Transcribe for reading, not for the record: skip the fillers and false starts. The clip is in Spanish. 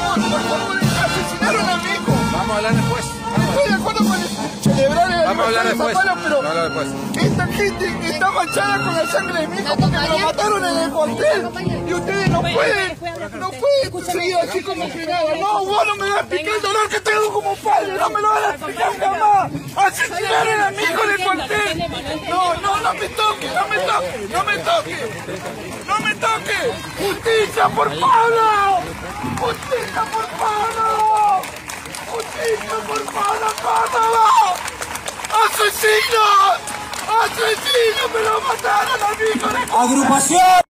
por favor, asesinaron a mi hijo. Vamos a hablar después. Estoy de acuerdo con celebrar el Vamos a hablar después. pero Vamos a hablar después. esta gente está manchada con la sangre de mi hijo porque me lo mataron en el cuartel. Y ustedes no pueden seguir así como que nada. No, vos no me vas a explicar el dolor que tengo como padre. No me lo van a explicar jamás. Asesinaron a mi hijo en el cuartel. No me toque, no me toque, no me toque. ¡No me toque! ¡Justicia por Pablo! ¡Justicia por Pablo! ¡Justicia por Pablo Córdoba! ¡Asesinos! ¡Asesinos! ¡Me lo mataron a mi hijo! ¡Agrupación!